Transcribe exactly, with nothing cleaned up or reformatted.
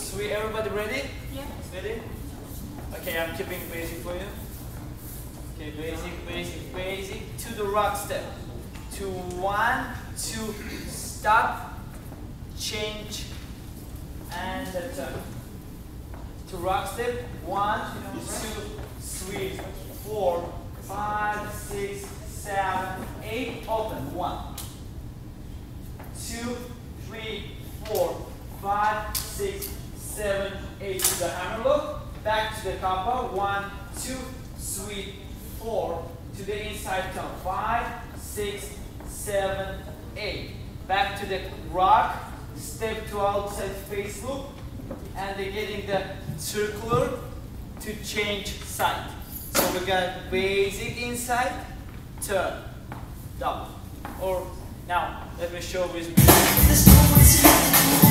sweet. Everybody ready? Yeah. Ready? Okay, I'm keeping basic for you. Okay, basic, basic, basic. To the rock step. To one, two, stop, change, and the turn. To rock step. One, two, three, four, five, six, seven, eight. Open. One, two, three, four, five, six, seven, eight. To the hammer lock. Back to the kappa. One, two, three, four. To the inside turn. Five, six, seven, eight. Back to the rock. Step to outside face loop. And they're getting the circular to change side. So we got basic inside, turn, double. Or now let me show with me.